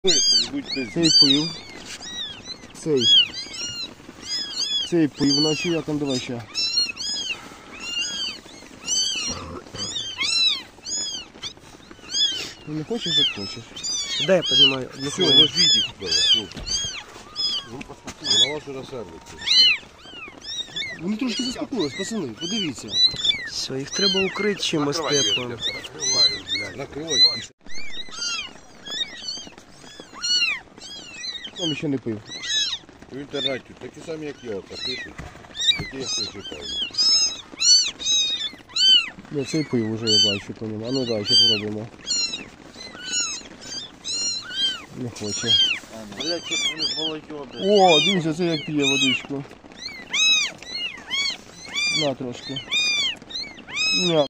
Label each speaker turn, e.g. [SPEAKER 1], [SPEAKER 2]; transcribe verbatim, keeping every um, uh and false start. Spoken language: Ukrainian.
[SPEAKER 1] Цей пив. Цей. Цей пив, наче я там, давай ще. Не хочеш, як хочеш.
[SPEAKER 2] Дай я познімаю.
[SPEAKER 3] Все, ложіть їх туди. Вона вас уже сердиться.
[SPEAKER 1] Вони трошки заспокоїлись, пацани, подивіться.
[SPEAKER 2] Все, їх треба укрити чимось теплим.
[SPEAKER 3] Накривай.
[SPEAKER 1] Там ще не пив.
[SPEAKER 3] В інтернеті такі самі, як я, оце пишуть. Такі я не читаю.
[SPEAKER 1] Я цей пив уже, я бачу по ньому. А ну далі, попробуємо. Не хоче.
[SPEAKER 4] Блядь, що вони холодьоди.
[SPEAKER 1] О, дивіться, це як п'є водичку. На трошки. Ня.